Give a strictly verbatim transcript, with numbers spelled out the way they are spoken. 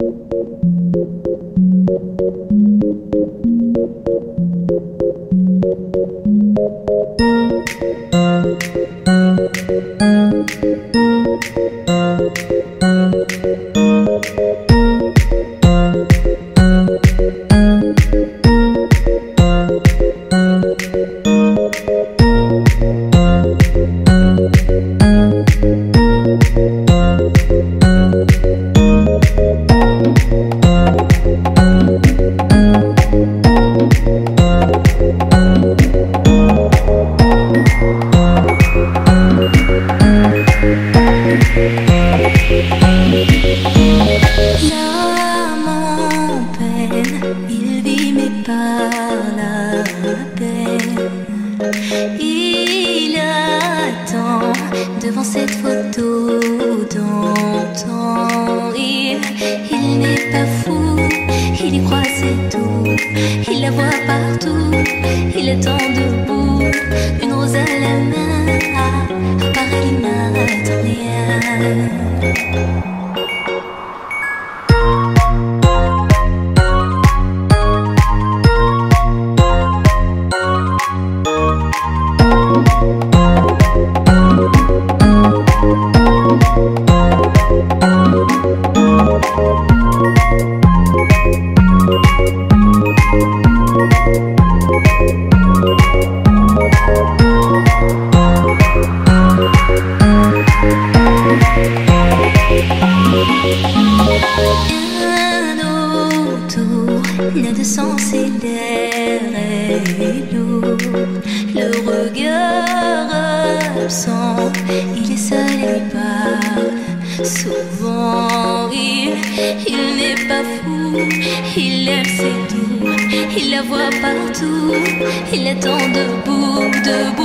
Il attend devant cette photo d'antan. Il, il n'est pas fou, il y croit c'est tout. Il la voit partout, il attend debout, une rose à la main. À part elle, il n'attend rien. N'a de sens et l'air est lourd, le regard absent, il est seul et lui parle souvent. Il, il n'est pas fou, il aime c'est tout, il la voit partout, il attend debout, debout.